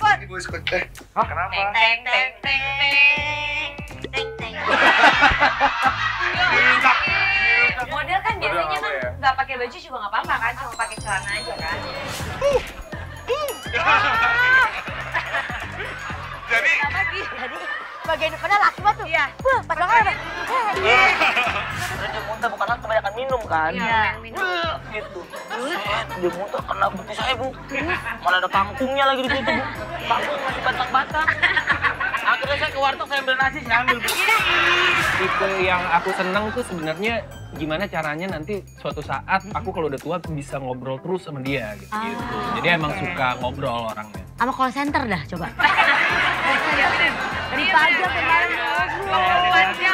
Skot. Ibu Skot. Kenapa? Teng teng teng teng teng. Model kan biasanya kan nggak pakai baju juga nggak apa-apa kan, cuma pakai celana aja kan. Jadi bagian depannya laki banget tuh. Iya. Wah, pasangan apa? Dia muntah bukan kebanyakan minum kan? Iya, minum. Gitu. Dia muntah kena betis saya, Bu. Mana ada kangkungnya lagi di situ, Bu. Kangkung masih batang-batang. Akhirnya saya ke warteg, saya ambil nasi, saya ambil, Bu. Tipe yang aku seneng tuh sebenarnya gimana caranya nanti suatu saat aku kalau udah tua bisa ngobrol terus sama dia gitu. Jadi emang suka ngobrol orangnya. Sama call center dah, coba. Dari Dari pagi sampai malam ngobrol.